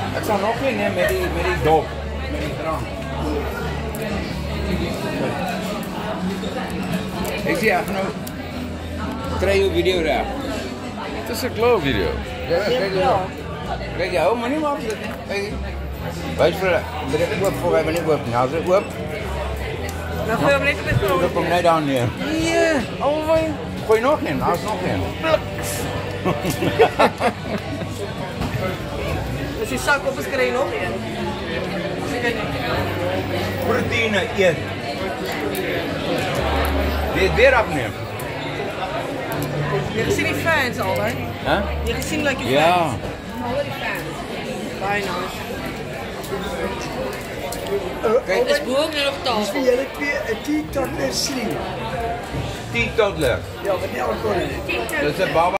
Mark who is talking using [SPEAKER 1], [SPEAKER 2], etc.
[SPEAKER 1] Ik zou nog geen nemen met die dop. Met die drank. Ik zie echt nou. Krijg je video daar?
[SPEAKER 2] Het is een glow video.
[SPEAKER 1] Ja, kijk je wel. Kijk je, maar niet meer opzetten. Kijk. Weet je wat ik op voor hebben niet op. Nou, zit op.
[SPEAKER 3] Dan gooi je hem lekker met groot.
[SPEAKER 1] Dat komt net aan neer.
[SPEAKER 3] Ja, alweer.
[SPEAKER 1] Gooi je nog in, als nog in.
[SPEAKER 3] Dus die zak op is er nog in.
[SPEAKER 1] Proteïne, eet. Dit weer opnemen.
[SPEAKER 3] Je hebt gezien die fans al, hè?
[SPEAKER 1] Huh?
[SPEAKER 3] Je hebt gezien like die
[SPEAKER 1] Ja.
[SPEAKER 3] fans. Alle die fans. Bijna.
[SPEAKER 1] Kijk,
[SPEAKER 4] Is boer ook nog
[SPEAKER 5] Dus
[SPEAKER 4] tafel?
[SPEAKER 5] jullie twee 10 tot slim.
[SPEAKER 1] 10 tot leuk.
[SPEAKER 5] Ja, wat niet alcohol.
[SPEAKER 1] Dat is een baba.